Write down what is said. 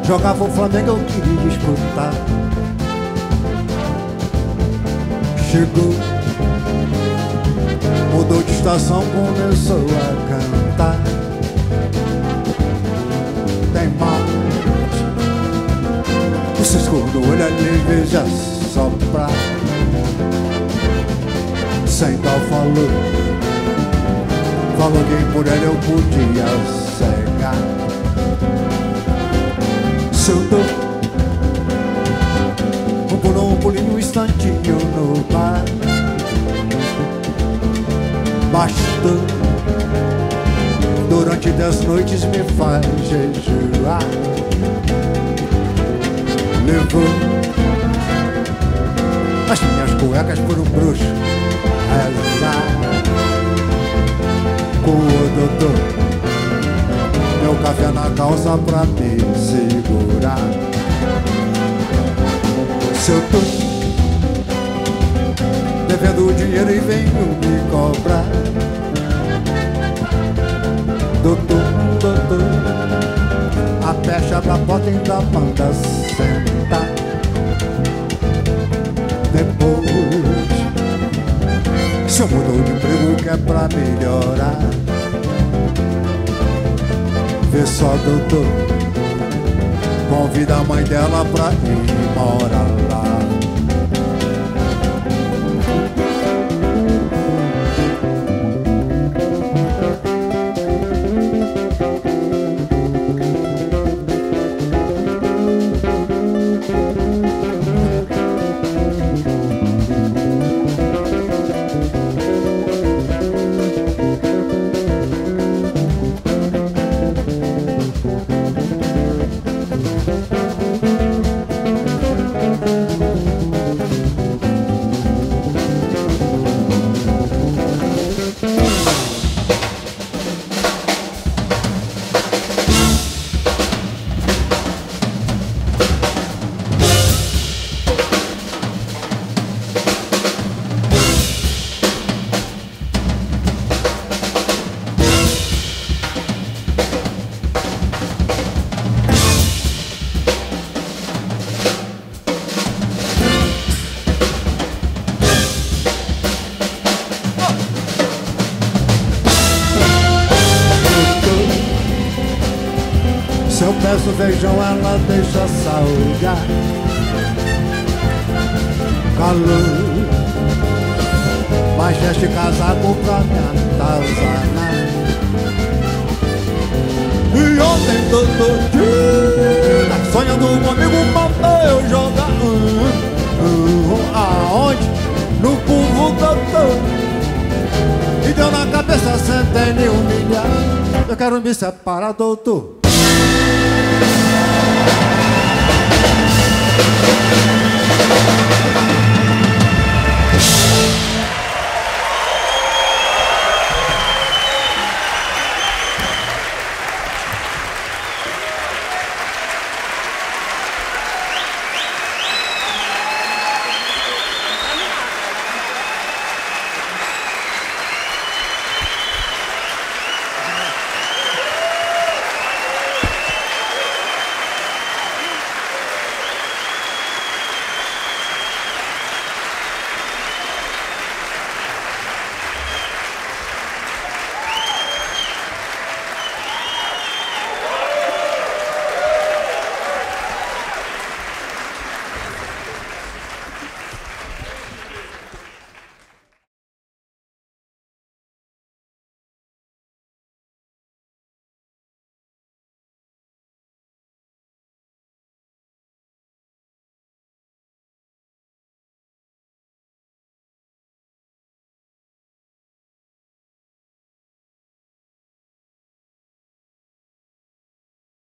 Jogava o Flamengo, eu queria escutar. Chegou, mudou de estação, começou a cantar. Tem mais, o cisco no olho ali, veja soprar. Sem tal falou, falou que por ela eu podia cegar. Soltou um pulinho, um instantinho no bar. Bastou, durante 10 noites me faz jejuar. Levou as minhas cuecas por um bruxo rezar. Com o doutor, meu café na calça pra me segurar. Se eu tô devendo o dinheiro e venho me cobrar, doutor, doutor, a pecha da porta ainda manda sentar. Depois, se eu mudou de emprego que é pra melhorar, vê só, doutor, convida a mãe dela pra ir morar lá. Se eu peço feijão, ela deixa salgar. Calor, mas veste casaco pra me atazanar. E ontem, doutor, sonhando comigo, mandou eu jogar. Aonde? No povo, doutor. E deu na cabeça, sem ter nenhum milhar. Eu quero me separar, doutor.